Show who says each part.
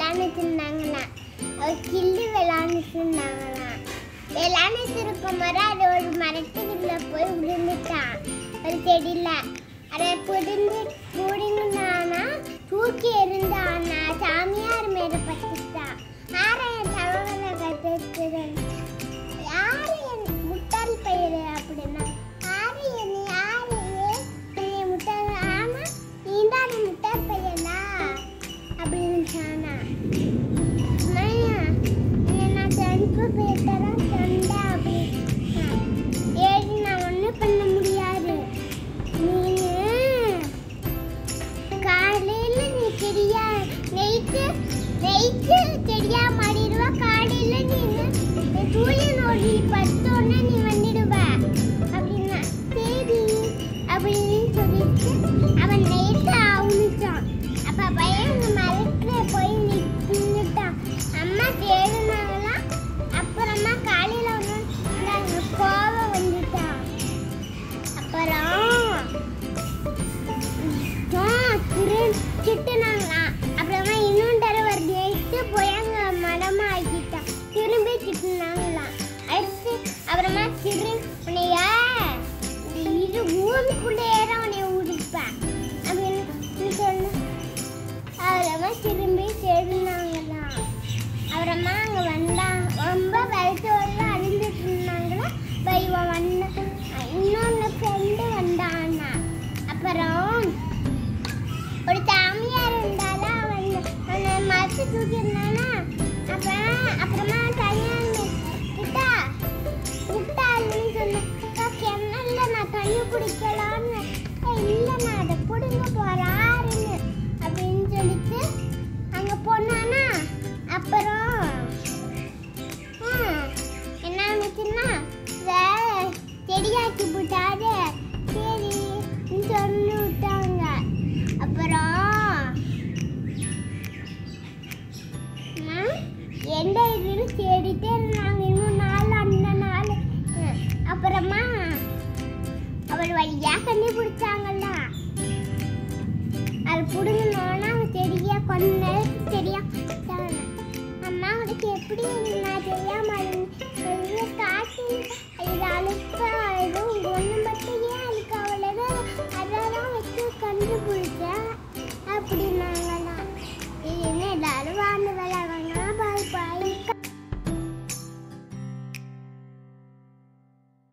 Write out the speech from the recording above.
Speaker 1: விளையாண்டுட்டு இருந்தாங்களாம். அவர் கிள்ளி விளையாண்டுட்டு இருந்தாங்களாம். விளையாண்டுட்டு இருக்கும் போது அது ஒரு மரத்துக்குள்ள போய் விழுந்துட்டான். ஒரு செடியில அதை பிடிங்கினானா தூக்கி எறிந்தானா சாமியார் மேல பட்டுட்டான். ஆரையன் தவங்களை கற்றுக்கிறேன். யாரு என் முட்டாள் பயிர் அப்படின்னா முட்டாள். ஆமா நீதான் முட்டாள் பையனா அப்படின்னு சொன்னா. நான் தனிப்பு பேசுறேன் சொண்டா அப்படின்னா ஏடி நான் ஒன்றும் பண்ண முடியாது. நீ காலையில நீ செடியா நெய்ட்டு செடியா மாறிடுவா. காலையில நீ சூரியன் ஒளி பத்தோன்னு நீ வந்துடுவ அப்படின்னா சரி அப்படின்னு சொல்லிட்டு அவன் நெய்ட்டு அவுனிச்சான். அப்ப பையன் அந்த மரத்துல போய் நின்றுட்டான். அம்மா தேடுனாங்களாம். அப்புறமா காலையில ஒன்று கோவம் வந்துட்டான். அப்புறம் திட்டுனாங்களாம். அப்புறமா இன்னும் தடவை நெய்ட்டு போய் அங்க மரமா ஆக்கிட்டான். திரும்பி திட்டுனாங்களாம். அடுத்து அப்புறமா உன்னைய இது ஊருக்குள்ள ஏற உன்னைய உடிப்பேன் அப்படின்னு சொன்ன. அப்புறமா திரும்பி தேடினாங்களாம். அப்புறமா அங்க வந்தாங்க. ரொம்ப வயசோட அழிஞ்சிட்டு இருந்தாங்களா. இவன் வந்த இன்னொன்னு ஃப்ரெண்டு வந்தாங்க. அப்புறம் ஒரு சாமியார் இருந்தாலும் அவனை மறைச்சு தூக்கியிருந்தானா. அப்புறமா தனியார் கிட்டா விட்டாள்னு சொன்ன. கிணல்ல நான் தண்ணி குடிக்கலான்னு இல்லை நான் அதை பிடுங்க போறாருன்னு அப்படின்னு சொல்லிட்டு அங்க போனானா. அப்புறம் என்ன ஆச்சுன்னா செடியாக்கி போட்டாரு. சரி சொல்லி விட்டாங்க. அப்புறம் எந்த இதுன்னு தேடிட்டே இருந்தாங்க. இன்னும் அந்த நாள் அப்புறமா அவள் வழியா கண்டுபிடிச்சாங்கல்ல. அது பிடுங்கணும்னா அவங்க செடியா கொஞ்ச நேரத்துக்கு செடியா அம்மா உனக்கு எப்படி